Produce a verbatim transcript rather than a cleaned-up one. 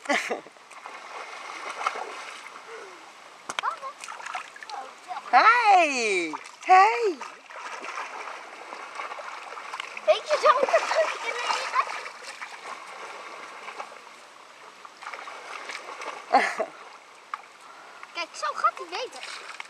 Hey! Hey! Weet je, zo moet het terug in de eten. Kijk, zo gaat hij beter.